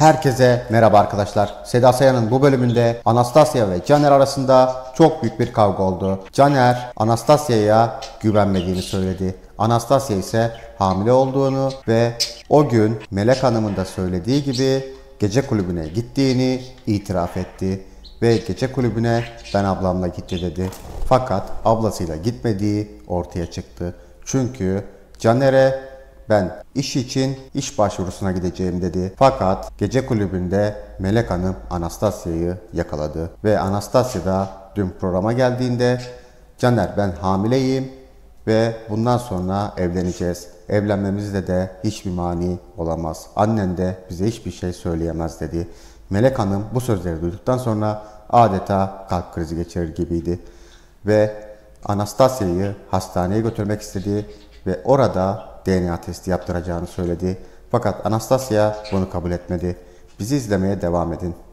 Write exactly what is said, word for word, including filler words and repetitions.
Herkese merhaba arkadaşlar. Seda Sayan'ın bu bölümünde Anastasia ve Caner arasında çok büyük bir kavga oldu. Caner Anastasia'ya güvenmediğini söyledi. Anastasia ise hamile olduğunu ve o gün Melek Hanım'ın da söylediği gibi gece kulübüne gittiğini itiraf etti. Ve gece kulübüne ben ablamla gitti dedi. Fakat ablasıyla gitmediği ortaya çıktı. Çünkü Caner'e ben iş için iş başvurusuna gideceğim dedi. Fakat gece kulübünde Melek Hanım Anastasia'yı yakaladı. Ve Anastasia da dün programa geldiğinde Caner ben hamileyim ve bundan sonra evleneceğiz. Evlenmemizde de hiçbir mani olamaz. Annen de bize hiçbir şey söyleyemez dedi. Melek Hanım bu sözleri duyduktan sonra adeta kalp krizi geçirir gibiydi. Ve Anastasia'yı hastaneye götürmek istedi ve orada D N A testi yaptıracağını söyledi. Fakat Anastasia bunu kabul etmedi. Bizi izlemeye devam edin.